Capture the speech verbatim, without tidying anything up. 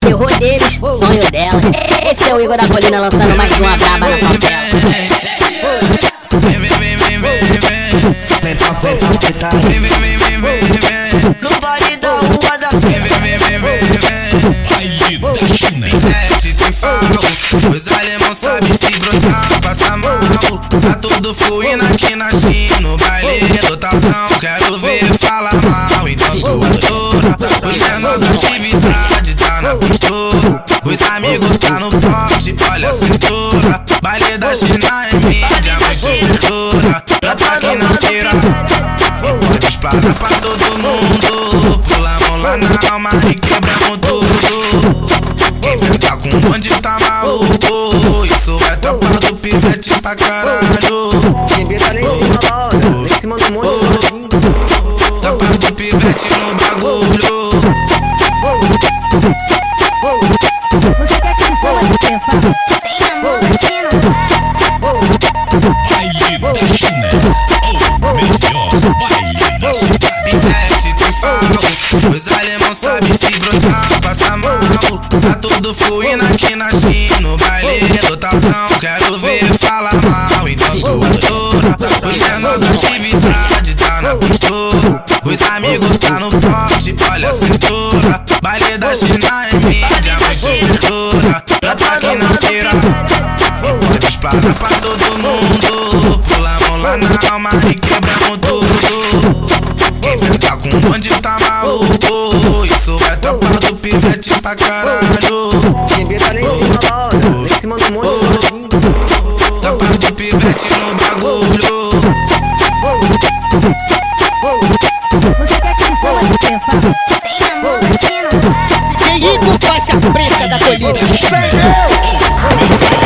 terror deles, sonho dela. Esse é o Igor da Colina lançando mais uma braba na favela. Vem, vem, vem, vem, vem, vem. No baile da rua da vem, vem, vem, vem, vem. Pivete tem falo, os alemão sabem se brotar, passa mal. Tá tudo fluindo aqui na China, no baile do Taldão. Quero ver falar mal, então tu adora. Os menor da atividade tá na postura, os amigos tá no pote, olha a cintura. Baile da China é mídia, mas estrutura. Eu tô aqui na feira, pode disparar pra todo mundo. Pulamos lá na alma e quebramos tudo. Quem brincar com o bonde tá maluco. Isso é tropa do pivete pra caralho. Quem brinca lá em cima, lá, lá em cima do monte sozinho. Tropa do pivete no bagulho. Você quer que sou a tefa? Tem amor latino. Pivete tem falo, os alemão sabem se brotar, passa mal. Tá tudo fluindo aqui na China, no baile do Taldão. Quero ver falar mal, então tu adora. Os menor da atividade tá na postura, os amigos tá no pote, olha a cintura. Baile da China é mídia, mas estrutura. Eu tô aqui na feira, pode disparar pra todo mundo. Pulamos lá na alma e quebramos tudo. Quem brincar com o bonde tá maluco. Isso é tropa do pivete pra caralho. Quem brinca lá em cima, lá, lá em cima do monte sozinho. Tropa do pivete no bagulho. Você quer que sou a tefa? Tem amor latino. D J Igor, faixa preta da Colina.